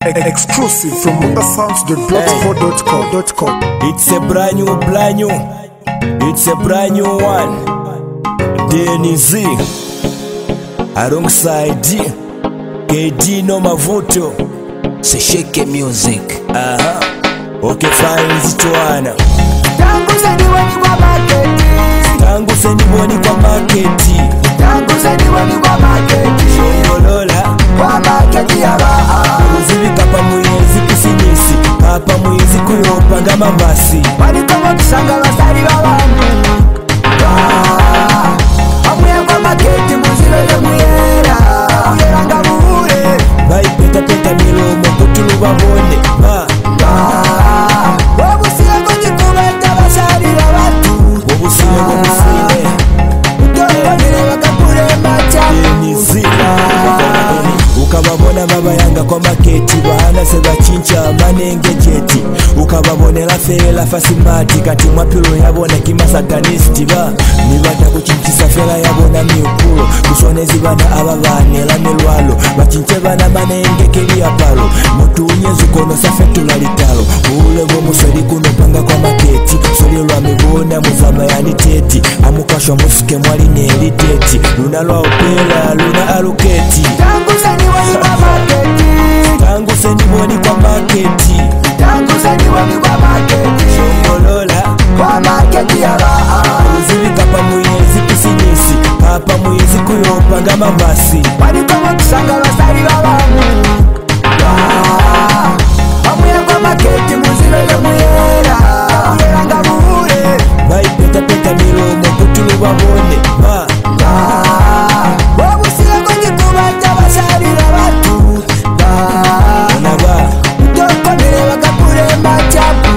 Exclusive from wondersounds.blogspot.com. It's a brand new, it's a brand new one. DNZ alongside KD no mavuto. Se shake music. Okay, fine, zitwana. Sitangu Seniboni kwa marketi. Sitangu Seniboni kwa marketi. Sitangu Seniboni kwa marketi. Shongolola kwa marketi yaba. Uzibika pa mwezi kusinyisi. Papa mwezi kuyopanga mabasi. Wali kama kusanga basari babangu. Amuya kwa marketi muzilele muyera. Muyeranga muhure. Bai peta peta milomo kutulu babone. Wabusile kujikubeta basari babatu. Wabusile Utokwanile wakakure macha. Ukababona baba yanga kwa maketi bana seba chincha manenge jeti ukababonela fela fasimati kati mwapilo yabona kima satanisti ba nibata kuchinchisa fela yabona miukulo kusonezi bana ababane la milwalo bachinche bana manenge kelia palo mutunye zukono safetula litalo ule gomu soli kuno panga kwa maketi soli lwa mibona muzama yani teti amukashwa musike mwali neli teti luna lwa upela luna aluketi. Sitangu Seniboni kwa marketi. Sitangu Seniboni kwa marketi. Sitangu Seniboni kwa marketi. Shongolola kwa marketi yaba. Uzibika pa mwezi kusinyisi. Papa mwezi kuyopanga mabasi. Wali kama kusanga basari babangu. Amuya kwa marketi muzilele muyera. Muyeranga muhure. Bai peta peta milomo kutulu babone. Wabusile kujikubeta basari babatu. Onaba Utokwanile wakakure machapu.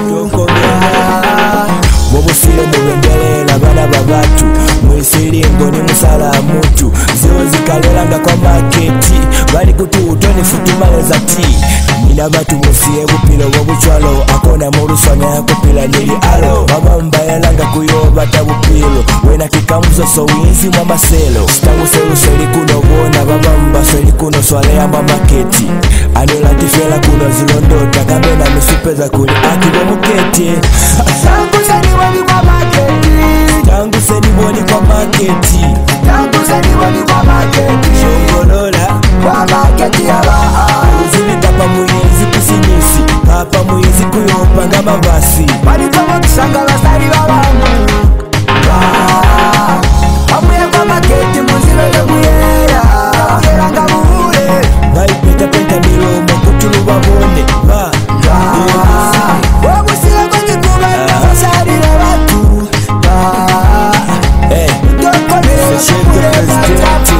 Wabusile mubengelela bana babatu. Mwisilingo ni musala mutu. Zio zikalelanga kwa marketi. Bali kututoni futimale za ti. Nina batu musiye bupilo wabuchwalo. Akona muruswana ya kupila nili alo. Baba mbayalanga kuyoba tabupilo. Wena kikamuzo so winzi mwa maselo. Sitangu seli kuno bona. Baba mba seli kuno swale ya mamaketi. Anula tifela kuno zilondota. Kambe na misupeza kuli akibo muketi. Sitangu Seniboni kwa marketi. Sitangu Seniboni kwa marketi. Sitangu Seniboni kwa marketi. Shongolola kwa marketi yaba. uzibika pa mwezi kusinyisi. Papa mwezi kuyopanga mabasi. Wali kama kusanga basari babangu. Amuya kwa marketi muzilele muyera. Muyeranga muhure. Bai peta peta milomo kutulu babone. Wabusile kujikubeta basari babatu. Utokwanile wakakure machapu.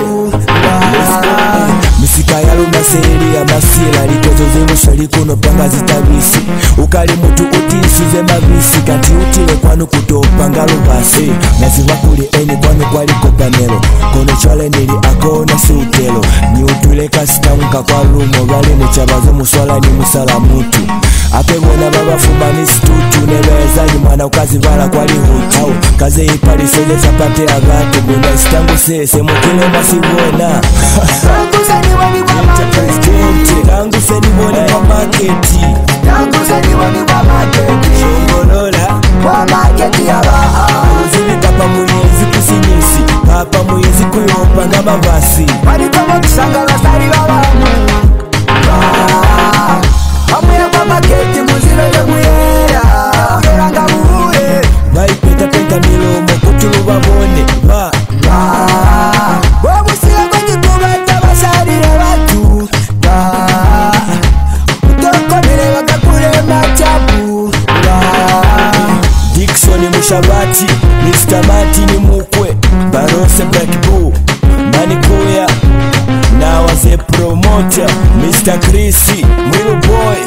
Misika ya lumaseli ya masila likezo zimusoli kuno panga zitabisi. Ukali mutu utisize mabisi kati utile kwanu kutopanga lubasi. Naziva kuli eni kwanu kwaliko panelo. Kono chwale nili akona si utelo. Ni utuleka sitamuka kwa lumo. Bali muchabazo muswala ni musala mutu. Apebona baba fumani stutu. Nebeza nyumana ukazivala kwali hutu. Kaze ipali seze zapate abatu. Bunda sitangu sese mukile masibona. Sitangu Seniboni kwa marketi. Sitangu Seniboni kwa marketi. Sitangu Seniboni kwa marketi. Shongolola kwa marketi yaba. uzibika pa mwezi kusinyisi. Papa mwezi kuyopanga mabasi. Wali kama kusanga basari babangu. Amuya kwa marketi muzilele muyera. Muyeranga muhure. Bai peta peta milomo kutulu babone. Wabusile kujikubeta basari babatu. Utokwanile wakakure machapu. Dickson Mushabati, Mr. Martin Mukwe, Barose Black Bull, Manikoya, now as a promoter, Mr. Chrissy, Mwilu Boy,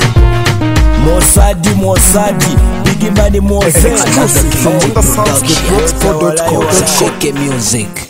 Mosadi, Biggie Money Mose. Exclusive from wondersounds.blogspot.com. Se shake music.